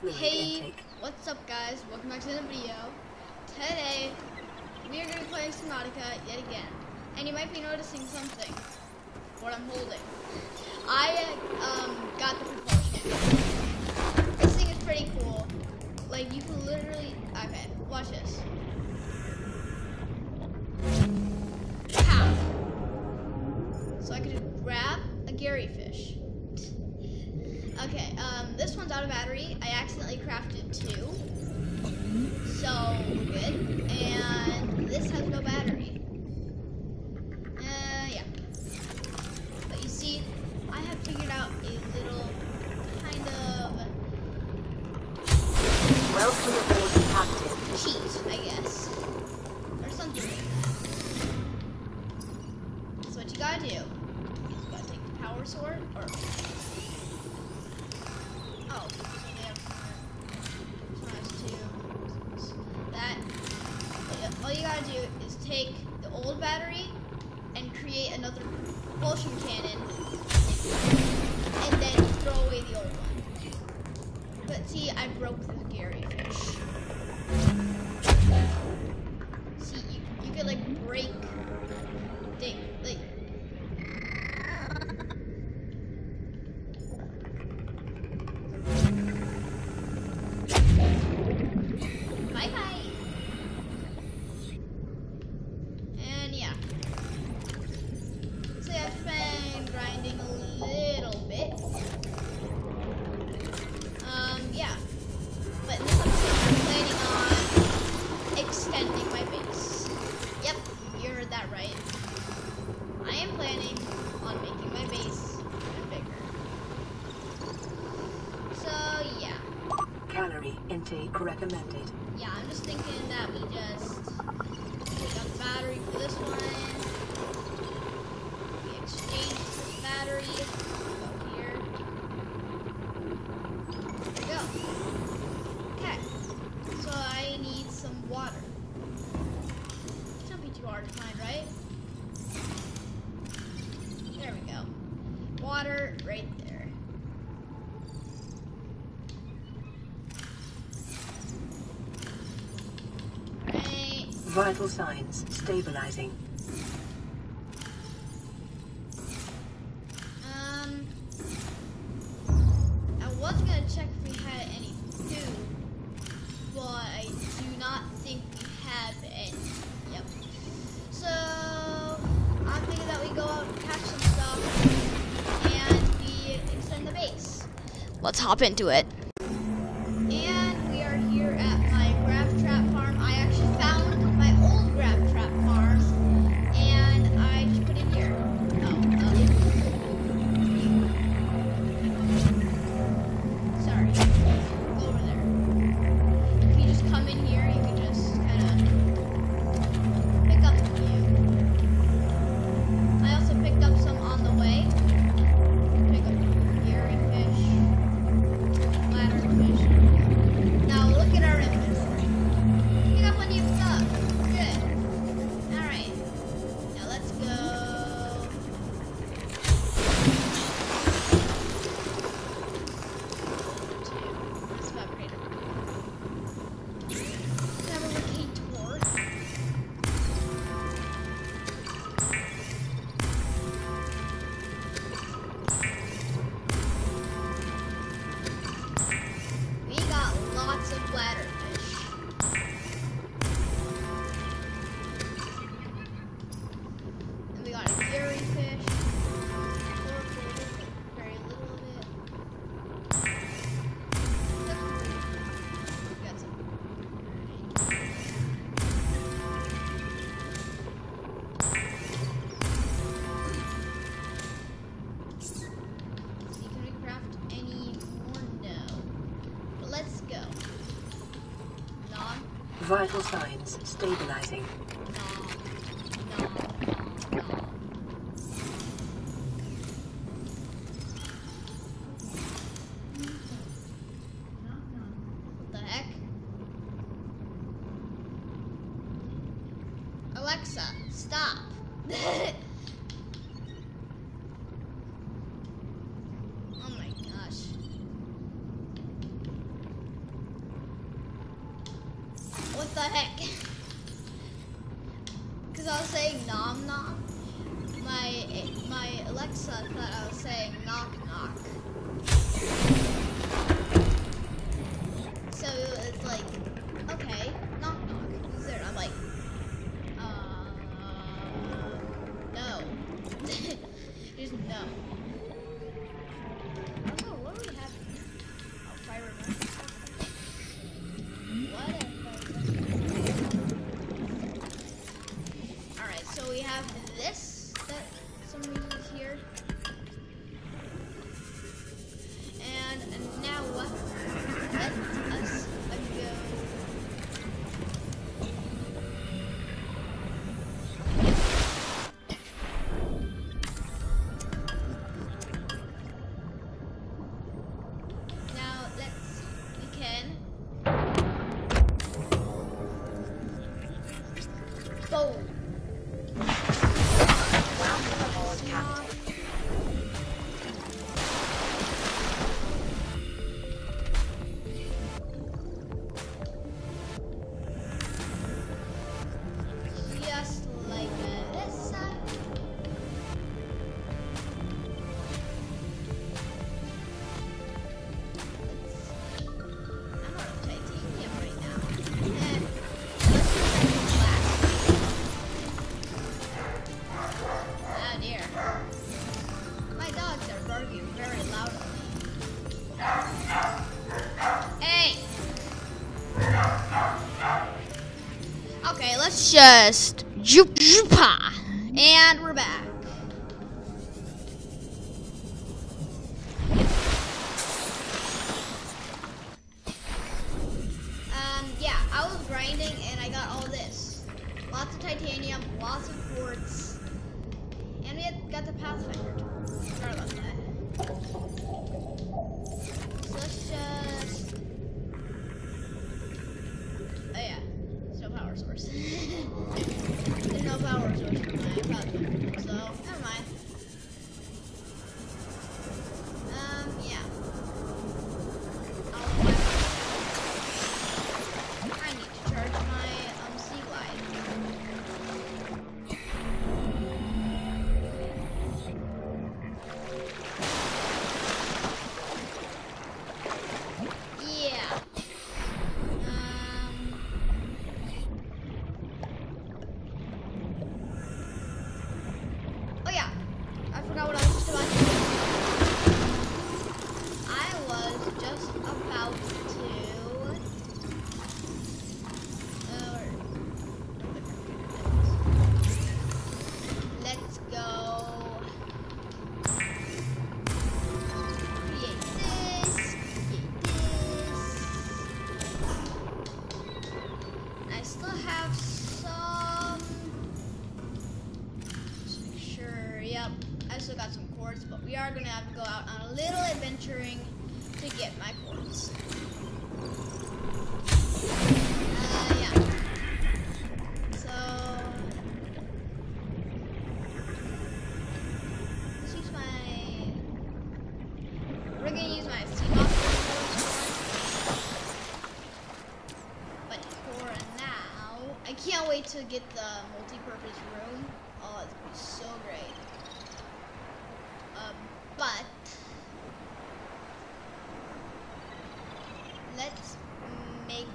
fluid Hey, intake. what's up guys? Welcome back to the video. Today, we are going to be playing Subnautica yet again. And you might be noticing something. What I'm holding. I got the propulsion. This thing is pretty cool. Like, you can literally... Okay, watch this. Pow! So I could just grab a Gary fish. Okay, this one's out of battery. I accidentally crafted two. So, we're good. And this has no battery. Yeah. But you see, I have figured out a little kind of... Welcome aboard, Captain. cheat, I guess. Or something like that. So what you gotta do, you gotta take the power sword, or... Oh, so they have that. All you gotta do is take the old battery and create another propulsion cannon, and then throw away the old one. But see, I broke the Gary fish. See, you could like break thing, like. Bye bye. And yeah. So yeah, I've been grinding a little bit. Yeah. But in this episode, I'm planning on extending my base. Yep, you heard that right. I am planning on making my base even bigger. So yeah. Calorie intake recommended. Yeah, I'm just thinking that we just take out the battery for this one. We exchange the battery. Go here. There we go. Okay. So I need some water. Shouldn't be too hard to find, right? There we go. Water right there. Right. Vital signs stabilizing. I was gonna check if we had any food, but I do not think we have any. Yep. So I'm thinking that we go out and catch some stuff and we extend the base. Let's hop into it. And we are here at my grab trap farm. I actually found my old grab trap farm and I just put it here. Sorry. Go over there. If you just come in here, you can just kind of pick up a few. I also picked up some on the way. Pick up Gary fish, ladder fish. Now look at our inventory. We got plenty of stuff. Good. Alright. Now let's go. Let's evaporate it. Fabricate torch. We got lots of bladderfish. And we got a Gary fish. Very little of it. We got some. See, can we craft any more? No. But let's go. Nom, Vital signs stabilizing. nom, nom, nom, nom. What the heck? Alexa, stop. Oh my gosh. what the heck? Because I was saying nom nom. My Alexa thought I was saying knock knock. So it's like, okay, knock knock. Who's there? And I'm like, no. Just no. I don't know, what do we have? Oh, fire remote. Whatever. Alright, so we have this that someone uses here. And now let us go. Now we can boom. Just like this. I'm out of titanium right now. And let's ah dear. My dogs are barking very loudly. Hey! Okay, let's just jupa, and we're back. Yeah, I was grinding and I got all this. Lots of titanium, lots of quartz, and we got the Pathfinder. Sorry about that. So let's just. Oh yeah, there's no power source. There's no power source for my Pathfinder, so never mind. Yeah. I need to charge my Sea Glide. Yeah. Oh yeah, I forgot what I was just about to do. I was just about to. Let's go. Create this. I still have some. Just make sure. Yep, I still got some quartz, but we are gonna have to go out on a little adventuring to get my quartz. Yeah. So let's use my. We're gonna use my sea moth but for now, I can't wait to get the multi-purpose room. Oh, it's gonna be so great. But let's make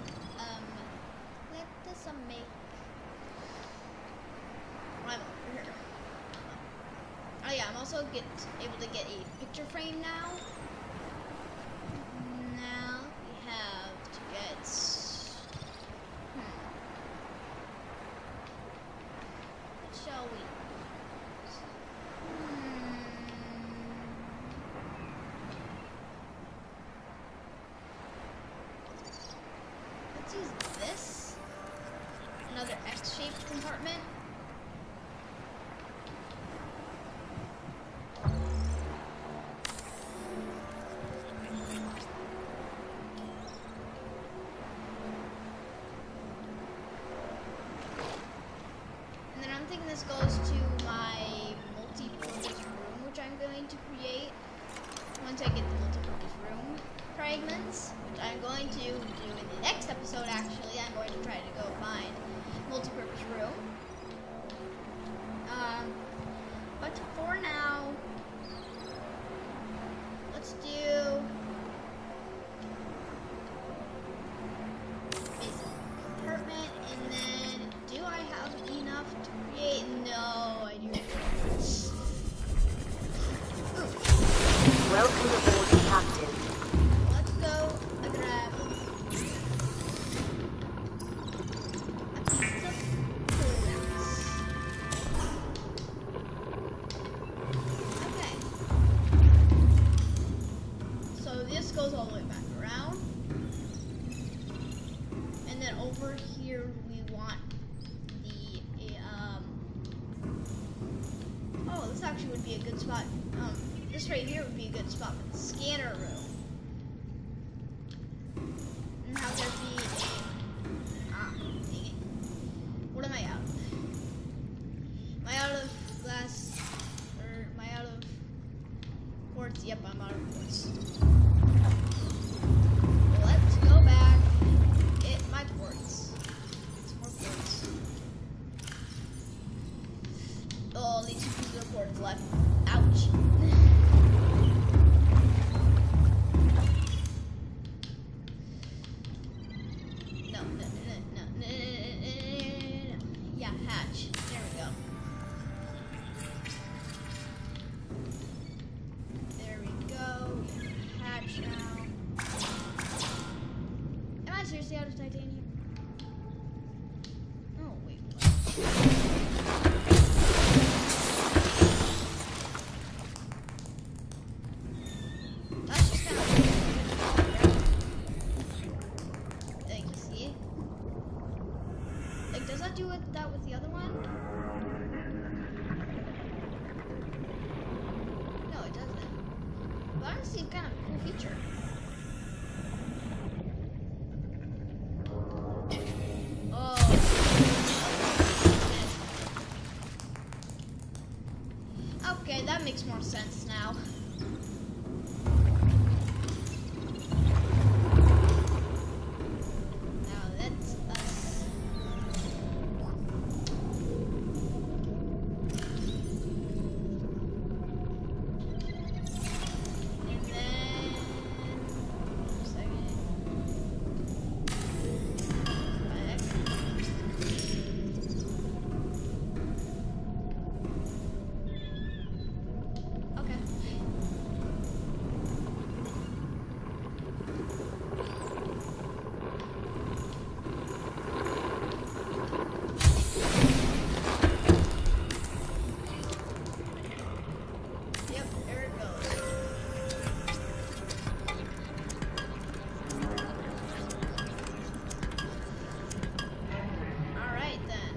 make I'm over here. Oh yeah, I'm also able to get a picture frame now. Now we have to get what shall we let's use this. Another X-shaped compartment. And then I'm thinking this goes to my multi-purpose room, which I'm going to create once I get the multi-purpose room fragments, which I'm going to do in the next episode actually. I'm going to try to go find multi-purpose room. But for now, let's do basic apartment, and then do I have enough to create? No, I do not. Welcome aboard, Captain. Let's go grab a piece of quartz. Okay. So this goes all the way back around. And then over here we want the oh, this actually would be a good spot. This right here would be a good spot for the scanner room. And have there be a dang it. What am I out of? Am I out of glass? Or am I out of quartz? Yep, I'm out of quartz. Let's go back. Get my quartz. Some more quartz. Oh, only 2 pieces of quartz left. Ouch. No. Yeah, hatch. There we go. There we go. We have a hatch now. Am I seriously out of titanium? Oh, wait. That's just kind of like, you see? Like, does that do that with the other one? No, it doesn't. But honestly, it's kind of a cool feature. Oh. Okay, that makes more sense now. Now that's us. And then, a second. Back. Okay. Yep, there it goes. All right then.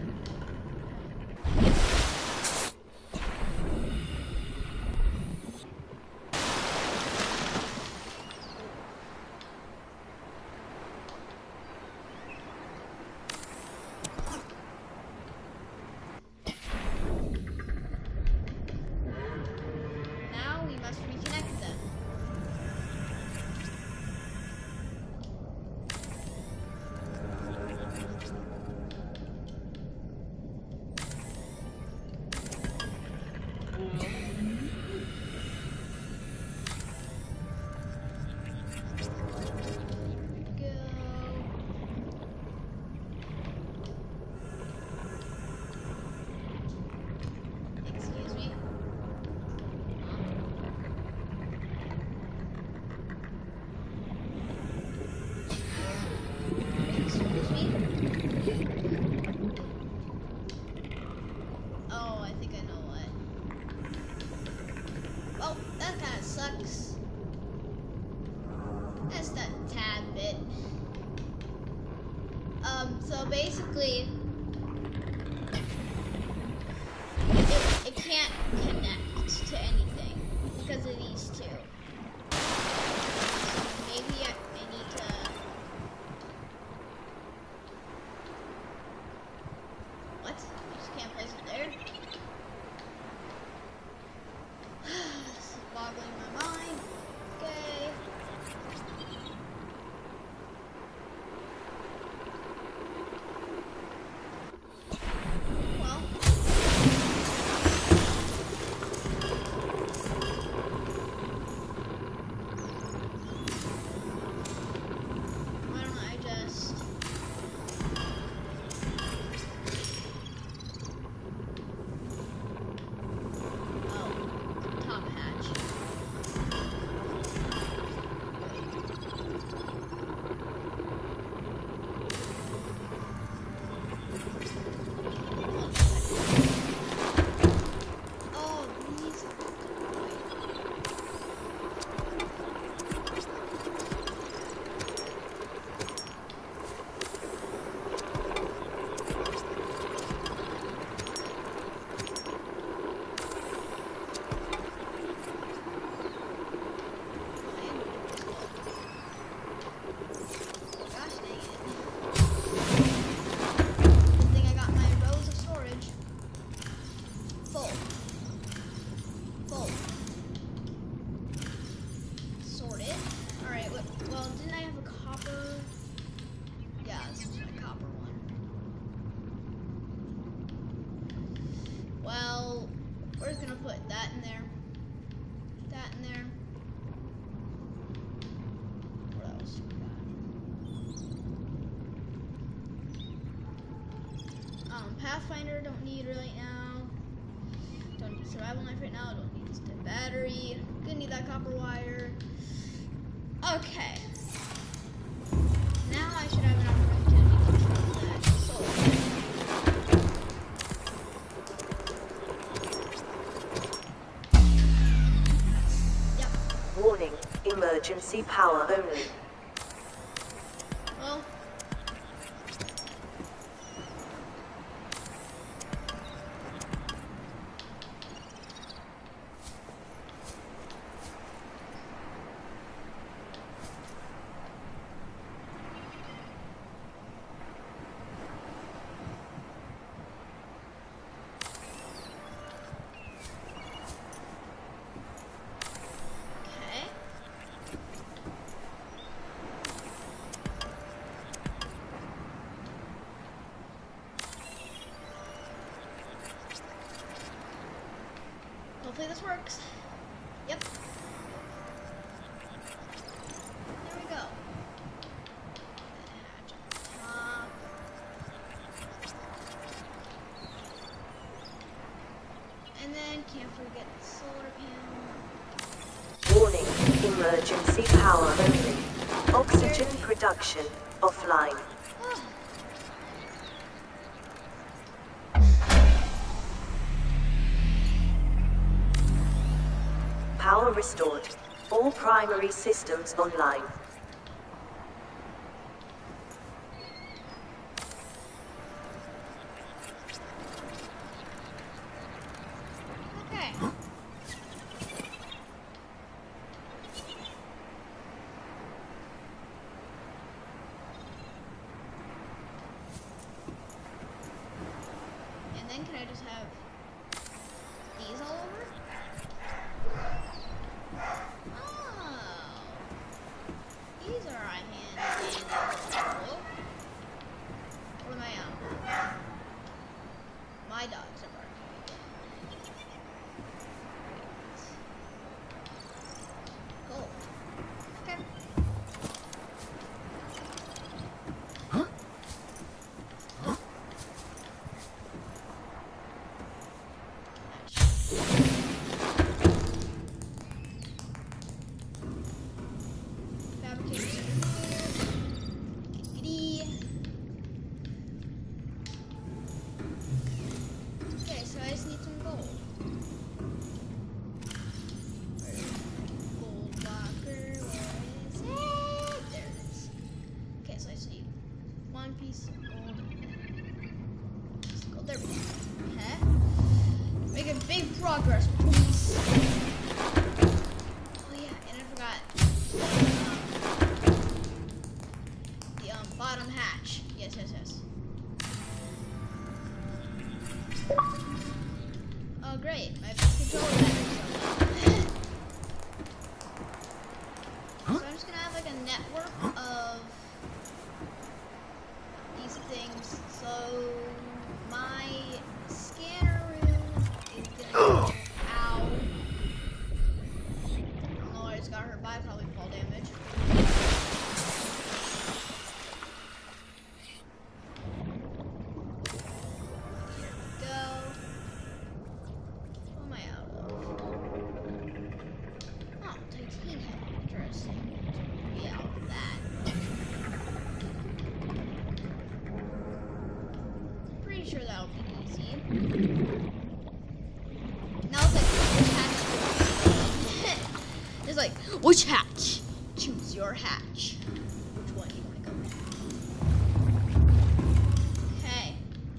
Now we must reconnect them. Go. Excuse me. Excuse me. Oh, I think I know what. Well, that kind of sucks. Just a tad bit. So basically, it can't connect to anything because of these two. Maybe I need to. What? Just can't place it there? This is boggling my mind. Okay. Pathfinder, don't need right now. Don't need survival knife right now. Don't need this dead battery. Gonna need that copper wire. Okay. Now I should have an opportunity to control that soul. Yep. Warning, emergency power only. Well. Hopefully this works. Yep. There we go. Top. And then can't forget the solar panel. Warning, emergency power only. Oxygen production offline. Oh. Power restored. All primary systems online. Okay. And then can I just have these all over? Oh. These are handy. What am I on? My dogs are barking. Cool. Okay. Okay, so I just need some gold. Gold locker, where is it? There it is. Okay, so I just need one piece of gold. Piece of gold. There we go. Okay. Making big progress, please. Oh yeah, and I forgot the bottom hatch. Yes. Oh great, my controller battery's so low. So I'm just gonna have like a network of these things. So my scanner room is gonna go ow. Oh, I just got hurt by probably fall damage. Sure that'll be easy. Now it's like, which hatch? It's like, which hatch? Choose your hatch. Which one do you want to go with? Okay.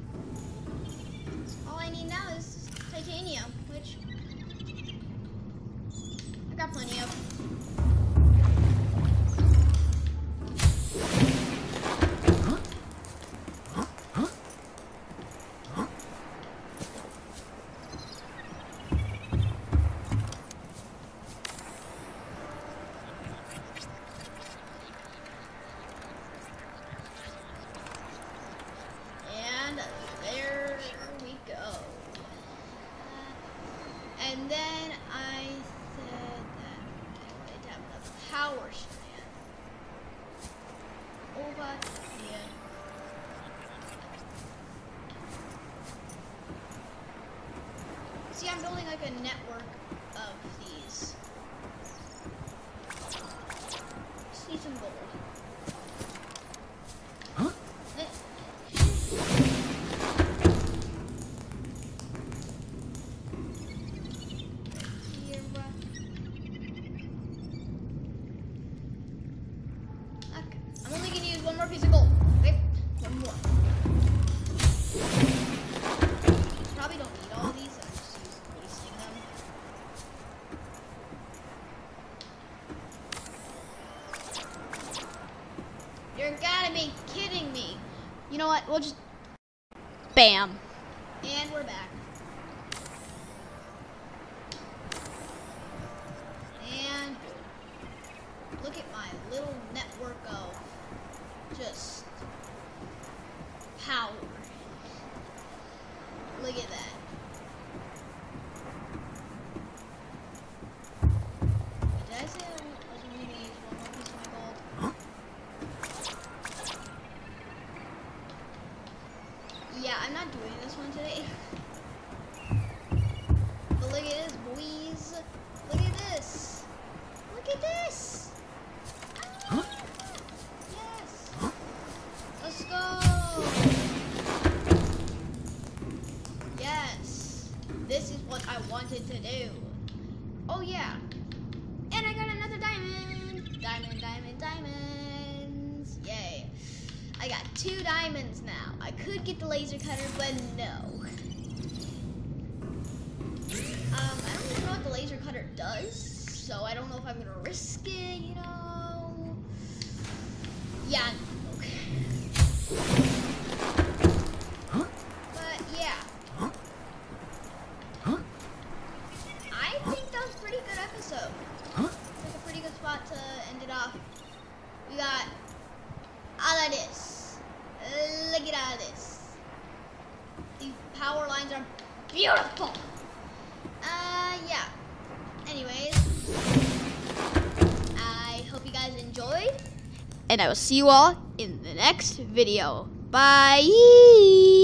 All I need now is titanium, which I got plenty of. like a network of these. Just need some gold. Huh? Here, bruh. Okay. I'm only gonna use one more piece of gold. Okay? One more. Probably don't need all of these. I'm just wasting them. You're gotta be kidding me. You know what? We'll just... Bam. And we're back. And look at my little network of just power. Look at that. Did I say I was only gonna use one more piece of my gold? Yeah, I'm not doing this one today. But look at this, boys. Look at this. Look at this. Huh? Yes. Let's go. Yes. This is what I wanted to do. Oh yeah. And I got another diamond. Diamond, diamond, diamonds. Yay. I got 2 diamonds now. I could get the laser cutter, but no. I don't even know what the laser cutter does, so I don't know if I'm gonna risk it, you know. Yeah, okay. Huh? But yeah. Huh? Huh? I think that was a pretty good episode. Huh? It's like a pretty good spot to end it off. We got all of this. Look at all this. These power lines are beautiful. Yeah. Anyways, I hope you guys enjoyed, and I will see you all in the next video. Bye.